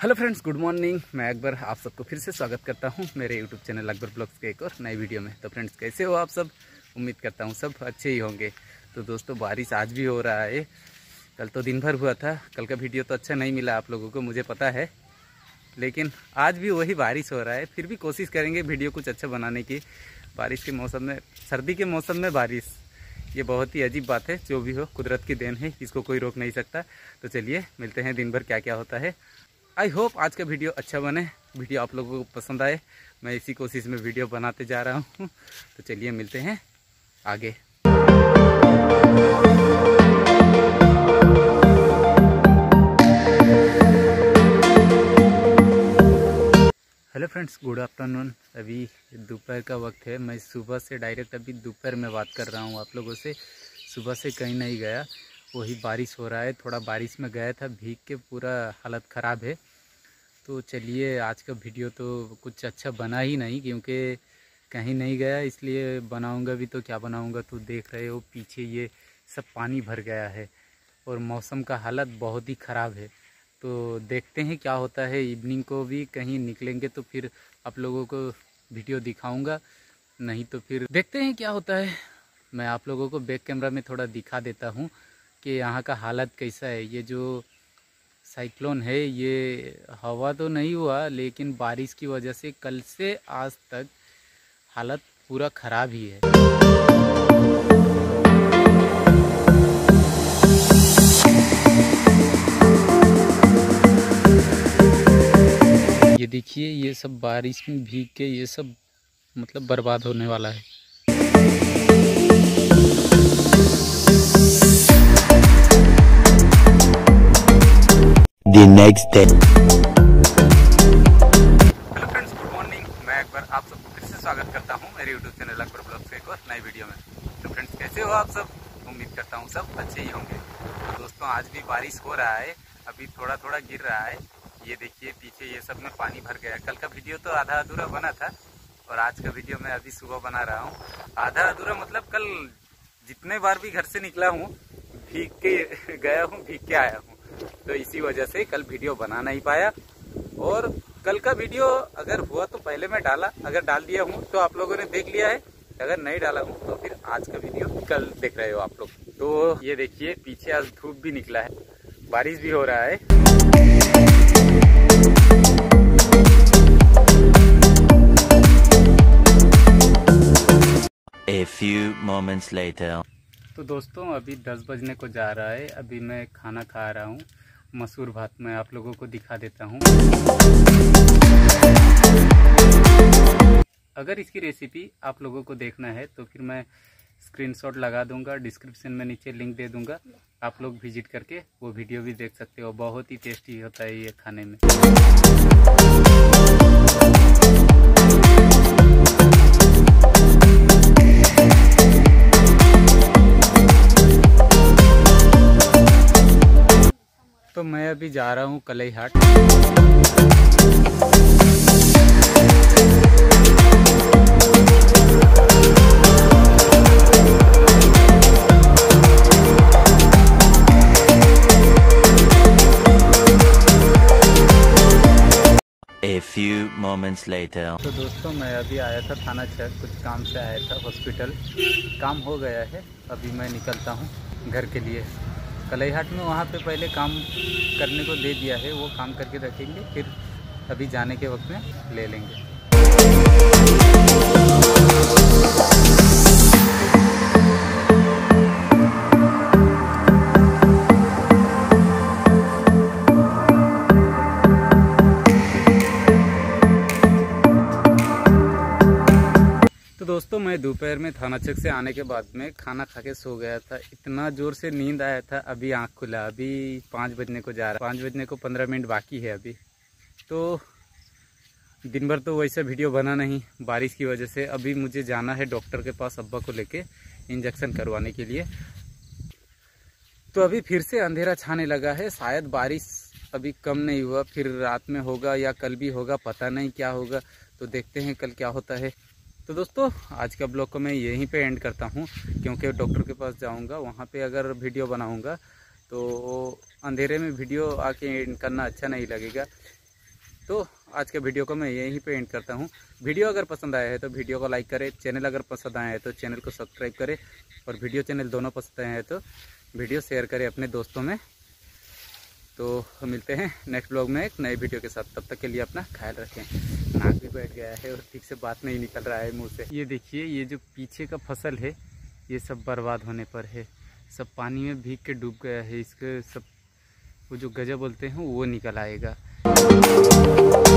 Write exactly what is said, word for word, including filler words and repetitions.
Hello friends, good morning. मैं अकबर आप सबको फिर से स्वागत करता हूं मेरे यूट्यूब चैनल अकबर ब्लॉग्स के एक और नई वीडियो में। तो फ्रेंड्स, कैसे हो आप सब? उम्मीद करता हूं सब अच्छे ही होंगे। तो दोस्तों, बारिश आज भी हो रहा है। कल तो दिन भर हुआ था। कल का वीडियो तो अच्छा नहीं मिला आप लोगों को, मुझे पता है, लेकिन आज भी वही बारिश हो रहा है। फिर भी कोशिश करेंगे वीडियो कुछ अच्छा बनाने की। बारिश के मौसम में, सर्दी के मौसम में बारिश, ये बहुत ही अजीब बात है। जो भी हो, कुदरत की देन है, इसको कोई रोक नहीं सकता। तो चलिए मिलते हैं दिन भर क्या क्या होता है। आई होप आज का वीडियो अच्छा बने, वीडियो आप लोगों को पसंद आए। मैं इसी कोशिश में वीडियो बनाते जा रहा हूँ। तो चलिए मिलते हैं आगे। Hello friends, good afternoon. अभी दोपहर का वक्त है। मैं सुबह से डायरेक्ट अभी दोपहर में बात कर रहा हूँ आप लोगों से। सुबह से कहीं नहीं गया, वही बारिश हो रहा है। थोड़ा बारिश में गया था, भीग के पूरा हालत ख़राब है। तो चलिए, आज का वीडियो तो कुछ अच्छा बना ही नहीं, क्योंकि कहीं नहीं गया, इसलिए बनाऊंगा भी तो क्या बनाऊंगा। तो देख रहे हो पीछे ये सब पानी भर गया है और मौसम का हालत बहुत ही ख़राब है। तो देखते हैं क्या होता है। इवनिंग को भी कहीं निकलेंगे तो फिर आप लोगों को वीडियो दिखाऊंगा, नहीं तो फिर देखते हैं क्या होता है। मैं आप लोगों को बैक कैमरा में थोड़ा दिखा देता हूँ कि यहाँ का हालत कैसा है। ये जो साइक्लोन है, ये हवा तो नहीं हुआ, लेकिन बारिश की वजह से कल से आज तक हालत पूरा ख़राब ही है। ये देखिए, ये सब बारिश में भीग के ये सब मतलब बर्बाद होने वाला है। The next day. Hello friends, good morning. मैं अकबर आप सबको फिर से स्वागत करता हूं मेरे यूट्यूब चैनल अकबर ब्लॉग्स के एक और नई वीडियो में। तो फ्रेंड्स, कैसे हो आप सब? उम्मीद करता हूं सब अच्छे ही होंगे। तो दोस्तों, आज भी बारिश हो रहा है, अभी थोड़ा थोड़ा गिर रहा है। ये देखिए पीछे ये सब में पानी भर गया। कल का वीडियो तो आधा अधूरा बना था और आज का वीडियो मैं अभी सुबह बना रहा हूँ। आधा अधूरा मतलब कल जितने बार भी घर से निकला हूँ, भीग के गया हूँ, भीग के आया हूँ। तो इसी वजह से कल वीडियो बना नहीं पाया। और कल का वीडियो अगर हुआ तो पहले मैं डाला, अगर डाल दिया हूँ तो आप लोगों ने देख लिया है, अगर नहीं डाला हूँ तो फिर आज का वीडियो कल देख रहे हो आप लोग। तो ये देखिए पीछे आज धूप भी निकला है, बारिश भी हो रहा है। A few moments later. तो दोस्तों, अभी दस बजने को जा रहा है। अभी मैं खाना खा रहा हूँ, मसूर भात। मैं आप लोगों को दिखा देता हूँ। अगर इसकी रेसिपी आप लोगों को देखना है तो फिर मैं स्क्रीनशॉट लगा दूंगा, डिस्क्रिप्शन में नीचे लिंक दे दूंगा। आप लोग विजिट करके वो वीडियो भी देख सकते हो। बहुत ही टेस्टी होता है ये खाने में। तो मैं अभी जा रहा हूँ कलईहाट। A few moments later. तो दोस्तों, मैं अभी आया था थाना चौक, कुछ काम से आया था हॉस्पिटल। काम हो गया है, अभी मैं निकलता हूँ घर के लिए। कलईहाट में वहाँ पे पहले काम करने को दे दिया है, वो काम करके रखेंगे, फिर अभी जाने के वक्त में ले लेंगे। तो दोस्तों, मैं दोपहर में थाना चौक से आने के बाद में खाना खा के सो गया था। इतना ज़ोर से नींद आया था। अभी आँख खुला, अभी पाँच बजने को जा रहा है। पाँच बजने को पंद्रह मिनट बाकी है अभी। तो दिन भर तो वैसे वीडियो बना नहीं, बारिश की वजह से। अभी मुझे जाना है डॉक्टर के पास, अब्बा को लेके इंजेक्शन करवाने के लिए। तो अभी फिर से अंधेरा छाने लगा है। शायद बारिश अभी कम नहीं हुआ, फिर रात में होगा या कल भी होगा, पता नहीं क्या होगा। तो देखते हैं कल क्या होता है। तो दोस्तों, आज का ब्लॉग को मैं यहीं पे एंड करता हूँ, क्योंकि डॉक्टर के पास जाऊँगा, वहाँ पे अगर वीडियो बनाऊँगा तो अंधेरे में वीडियो आके एंड करना अच्छा नहीं लगेगा। तो आज के वीडियो को मैं यहीं पे एंड करता हूँ। वीडियो अगर पसंद आया है तो वीडियो को लाइक करें, चैनल अगर पसंद आया है तो चैनल को सब्सक्राइब करें, और वीडियो चैनल दोनों पसंद आए हैं तो वीडियो शेयर करें अपने दोस्तों में। तो मिलते हैं नेक्स्ट ब्लॉग में एक नए वीडियो के साथ। तब तक के लिए अपना ख्याल रखें। नाक भी बैठ गया है और ठीक से बात नहीं निकल रहा है मुँह से। ये देखिए, ये जो पीछे का फसल है ये सब बर्बाद होने पर है, सब पानी में भीग के डूब गया है। इसके सब वो जो गजा बोलते हैं वो निकल आएगा।